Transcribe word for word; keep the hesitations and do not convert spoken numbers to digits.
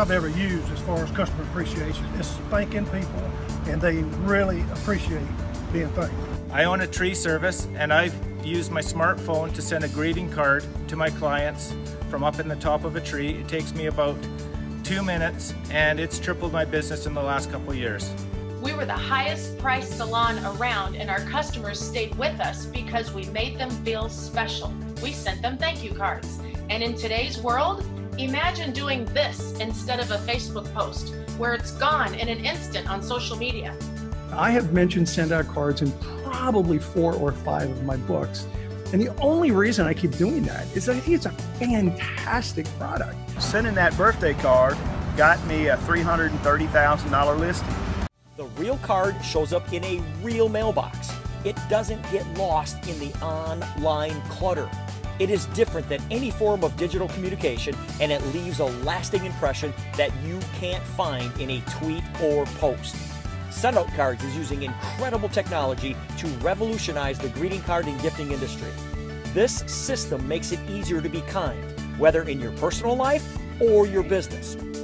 I've ever used as far as customer appreciation. It's thanking people, and they really appreciate being thanked. I own a tree service, and I've used my smartphone to send a greeting card to my clients from up in the top of a tree. It takes me about two minutes, and it's tripled my business in the last couple of years. We were the highest priced salon around, and our customers stayed with us because we made them feel special. We sent them thank you cards. And in today's world, imagine doing this instead of a Facebook post where it's gone in an instant on social media. I have mentioned send out cards in probably four or five of my books. And the only reason I keep doing that is that I think it's a fantastic product. Sending that birthday card got me a three hundred thirty thousand dollar listing. The real card shows up in a real mailbox. It doesn't get lost in the online clutter. It is different than any form of digital communication, and it leaves a lasting impression that you can't find in a tweet or post. Sendout Cards is using incredible technology to revolutionize the greeting card and gifting industry. This system makes it easier to be kind, whether in your personal life or your business.